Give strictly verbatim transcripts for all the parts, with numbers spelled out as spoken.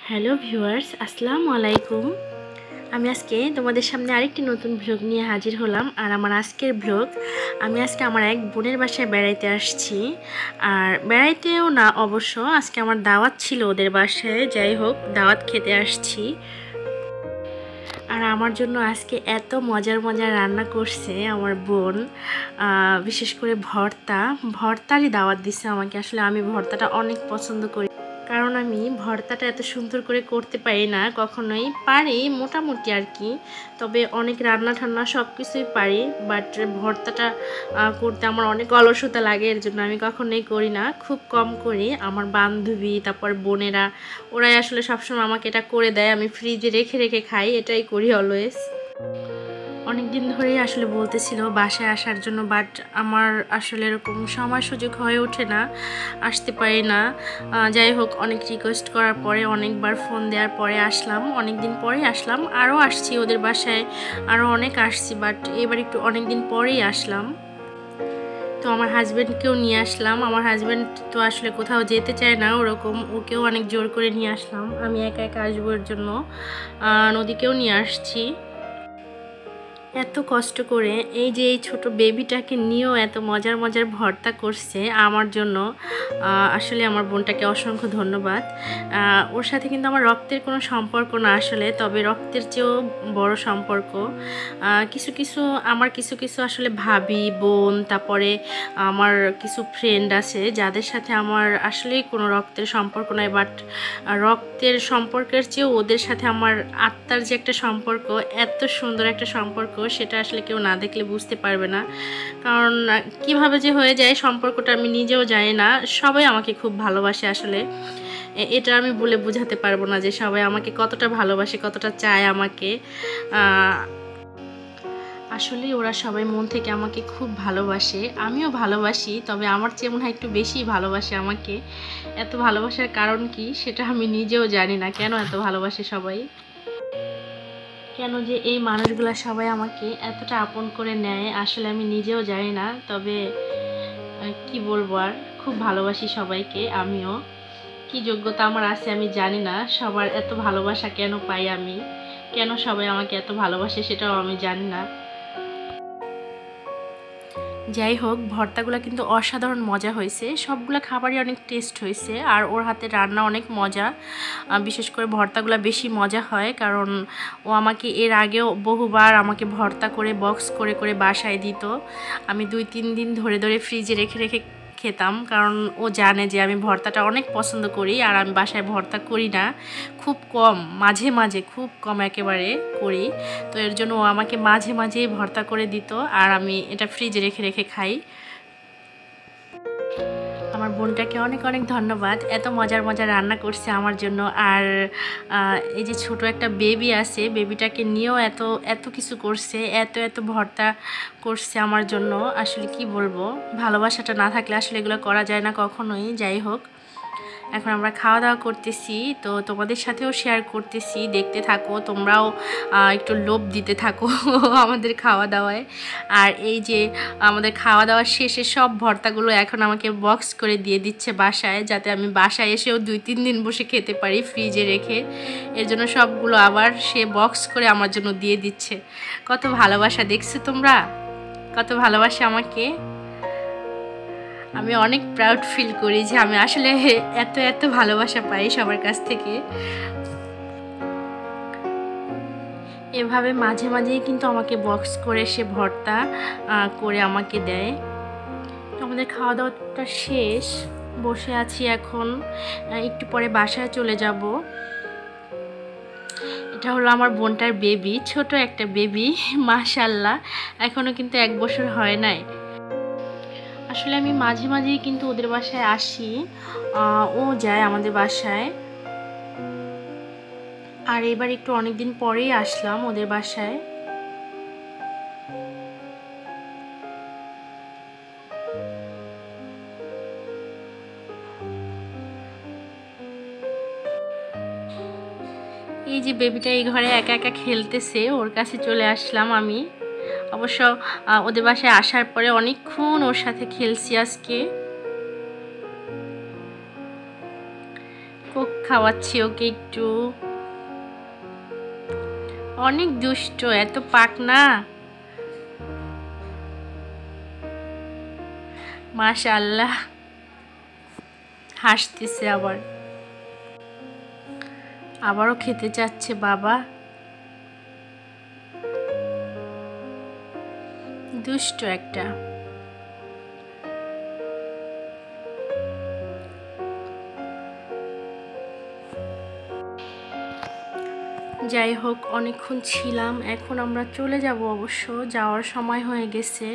Hello viewers, আসসালামু আলাইকুম। আমি আজকে তোমাদের সামনে আরেকটি নতুন ভ্লগ নিয়ে হাজির হলাম। আর আমার আজকের ভ্লগ, আমি আজকে আমার এক বোনের বাসায় বেড়াইতে আসছি। আর বেড়াইতেও না অবশ্য, আজকে আমার দাওয়াত ছিল ওদের বাসায়। যাই হোক, দাওয়াত খেতে আসছি। আর আমার জন্য আজকে এত মজার মজার রান্না করছে আমার বোন, বিশেষ করে ভর্তা ভর্তারই দাওয়াত দিচ্ছে আমাকে। আসলে আমি ভর্তাটা অনেক পছন্দ করি, কারণ আমি ভর্তাটা এত সুন্দর করে করতে পারি না, কখনোই পারি মোটামুটি আর কি। তবে অনেক রান্না ঠান্না সব কিছুই পারি, বাট ভর্তাটা করতে আমার অনেক অলসতা লাগে, এর জন্য আমি কখনোই করি না, খুব কম করি। আমার বান্ধবী, তারপর বোনেরা, ওরাই আসলে সবসময় আমাকে এটা করে দেয়, আমি ফ্রিজে রেখে রেখে খাই, এটাই করি অলওয়েজ। অনেক দিন ধরেই আসলে বলতেছিল বাসায় আসার জন্য, বাট আমার আসলে এরকম সময় সুযোগ হয়ে ওঠে না, আসতে পারি না। যাই হোক, অনেক রিকোয়েস্ট করার পরে, অনেকবার ফোন দেওয়ার পরে আসলাম, অনেক দিন পরেই আসলাম। আরও আসছি ওদের বাসায়, আরও অনেক আসছি, বাট এবার একটু অনেক দিন পরেই আসলাম। তো আমার হাজব্যান্ডকেও নিয়ে আসলাম। আমার হাজব্যান্ড তো আসলে কোথাও যেতে চায় না ওরকম, ওকেও অনেক জোর করে নিয়ে আসলাম। আমি একা একা আসবো এর জন্য নদীকেও নিয়ে আসছি। এত কষ্ট করে এই যে এই ছোট বেবিটাকে নিয়েও এত মজার মজার ভর্তা করছে আমার জন্য। আসলে আমার বোনটাকে অসংখ্য ধন্যবাদ। ওর সাথে কিন্তু আমার রক্তের কোনো সম্পর্ক না আসলে, তবে রক্তের চেয়েও বড় সম্পর্ক। কিছু কিছু আমার কিছু কিছু আসলে ভাবি, বোন, তারপরে আমার কিছু ফ্রেন্ড আছে যাদের সাথে আমার আসলেই কোনো রক্তের সম্পর্ক নাই, বাট রক্তের সম্পর্কের চেয়েও ওদের সাথে আমার আত্মার যে একটা সম্পর্ক, এত সুন্দর একটা সম্পর্ক, সেটা আসলে কেউ না দেখলে বুঝতে পারবে না। কারণ কিভাবে যে হয়ে যায় সম্পর্কটা আমি নিজেও জানি না। সবাই আমাকে খুব ভালোবাসে আসলে, এটা আমি বলে বোঝাতে পারবো না যে সবাই আমাকে কতটা ভালোবাসে, কতটা চায় আমাকে। আসলে ওরা সবাই মন থেকে আমাকে খুব ভালোবাসে, আমিও ভালোবাসি, তবে আমার চেয়ে মনে হয় একটু বেশি ভালোবাসে আমাকে। এত ভালোবাসার কারণ কি সেটা আমি নিজেও জানি না, কেন এত ভালোবাসে সবাই, কেন যে এই মানুষগুলো সবাই আমাকে এতটা আপন করে নেয়, আসলে আমি নিজেও জানি না। তবে কি বলবো, আর খুব ভালোবাসি সবাইকে। আমিও কি যোগ্যতা আমার আছে আমি জানি না, সবার এত ভালোবাসা কেন পাই আমি, কেন সবাই আমাকে এত ভালোবাসে সেটাও আমি জানি না। যাই হোক, ভর্তাগুলো কিন্তু অসাধারণ মজা হয়েছে, সবগুলো খাবারই অনেক টেস্ট হয়েছে। আর ওর হাতে রান্না অনেক মজা, বিশেষ করে ভর্তাগুলো বেশি মজা হয়, কারণ ও আমাকে এর আগেও বহুবার আমাকে ভর্তা করে বক্স করে করে বাসায় দিত। আমি দুই তিন দিন ধরে ধরে ফ্রিজে রেখে রেখে খেতাম, কারণ ও জানে যে আমি ভর্তাটা অনেক পছন্দ করি। আর আমি বাসায় ভর্তা করি না, খুব কম, মাঝে মাঝে, খুব কম একেবারে করি। তো এর জন্য ও আমাকে মাঝে মাঝেই ভর্তা করে দিত, আর আমি এটা ফ্রিজে রেখে রেখে খাই। আমার বোনটাকে অনেক অনেক ধন্যবাদ, এত মজার মজার রান্না করছে আমার জন্য। আর এই যে ছোট একটা বেবি আছে, বেবিটাকে নিয়েও এত এত কিছু করছে, এত এত ভর্তা করছে আমার জন্য। আসলে কি বলবো, ভালোবাসাটা না থাকলে আসলে এগুলো করা যায় না কখনোই। যাই হোক, এখন আমরা খাওয়া দাওয়া করতেছি, তো তোমাদের সাথেও শেয়ার করতেছি, দেখতে থাকো তোমরাও, একটু লোভ দিতে থাকো আমাদের খাওয়া দাওয়ায়। আর এই যে আমাদের খাওয়া দাওয়ার শেষে সব ভর্তাগুলো এখন আমাকে বক্স করে দিয়ে দিচ্ছে বাসায়, যাতে আমি বাসায় এসেও দুই তিন দিন বসে খেতে পারি ফ্রিজে রেখে। এর জন্য সবগুলো আবার সে বক্স করে আমার জন্য দিয়ে দিচ্ছে। কত ভালোবাসা দেখছো তোমরা, কত ভালোবাসা আমাকে। আমি অনেক প্রাউড ফিল করি যে আমি আসলে এত এত ভালোবাসা পাই সবার কাছ থেকে। এভাবে মাঝে মাঝেই কিন্তু আমাকে বক্স করে সে ভর্তা করে আমাকে দেয়। আমাদের খাওয়া দাওয়াটা শেষ, বসে আছি এখন, একটু পরে বাসায় চলে যাব। এটা হলো আমার বোনটার বেবি, ছোট একটা বেবি, মাশাআল্লাহ, এখনো কিন্তু এক বছর হয় নাই। আসলে আমি মাঝে মাঝেই কিন্তু ওদের বাসায় আসি, ও যায় আমাদের বাসায়। আর এবার একটু অনেকদিন পরেই আসলাম ওদের বাসায়। এই যে বেবিটা এই ঘরে একা একা খেলতেছে, ওর কাছে চলে আসলাম আমি। অবশ্য ওদের বাসায় আসার পরে অনেকক্ষণ ওর সাথে খেলছি আজকে। খাওয়াচ্ছি ওকে একটু। অনেক দুষ্ট, এত পাকনা, মাশাআল্লাহ। হাসতেছে আবার, আবারও খেতে চাচ্ছে বাবা। দুষ্ট একটা। যাই হোক, অনেকক্ষণ ছিলাম, এখন আমরা চলে যাব। অবশ্য যাওয়ার সময় হয়ে গেছে।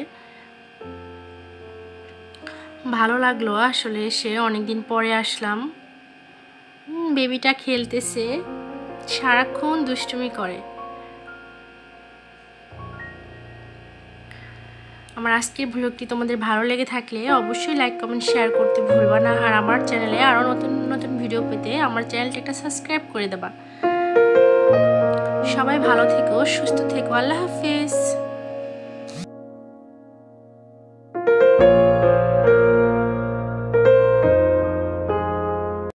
ভালো লাগলো আসলে এসে, অনেকদিন পরে আসলাম। বেবিটা খেলতেছে, সারাক্ষণ দুষ্টুমি করে। আমার আজকের ব্লগটি তোমাদের ভালো লেগে থাকলে অবশ্যই লাইক কমেন্ট শেয়ার করতে ভুলবা না। আর আমার চ্যানেলে আরও নতুন নতুন ভিডিও পেতে আমার চ্যানেলটা একটা সাবস্ক্রাইব করে দেবা। সবাই ভালো থেকো, সুস্থ থেকো। আল্লাহ হাফেজ।